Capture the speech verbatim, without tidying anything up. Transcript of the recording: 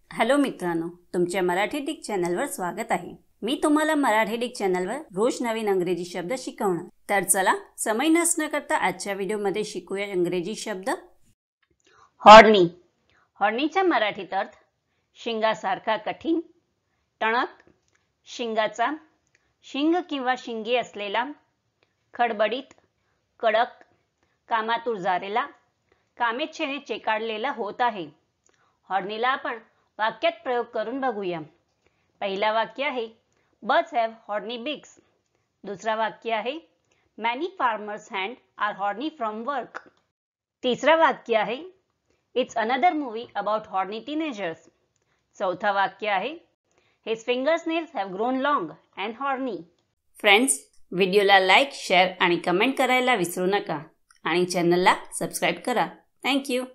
Hello मित्रांनो, तुमच्या Marathi dict चॅनलवर स्वागत आहे। मी तुम्हाला मराठी डिक्ट चॅनलवर रोज नवीन इंग्रजी शब्द शिकवणार। तर चला समय नष्ट न करता आजच्या व्हिडिओमध्ये शिकूया इंग्रजी शब्द। हॉर्नी। हॉर्नीचा मराठीत अर्थ शिंगासारखा कठीण, टणक, शिंगाचा, शिंग किंवा शिंगे असलेला, खडबडीत, कडक, कामातूर झालेला, कामेच्छेने चेकाळलेला होत आहे। हॉर्नीला आपण वाक्यात प्रयोग करून बघूया। पहिला वाक्य आहे Birds have horny beaks. दुसरा वाक्य आहे Many farmers' hands are horny from work. तिसरा वाक्य आहे It's another movie about horny teenagers. चौथा वाक्य आहे His fingernails have grown long and horny. Friends, व्हिडिओला लाईक, शेअर आणि कमेंट करायला विसरू नका आणि चॅनलला सबस्क्राइब करा। Thank you.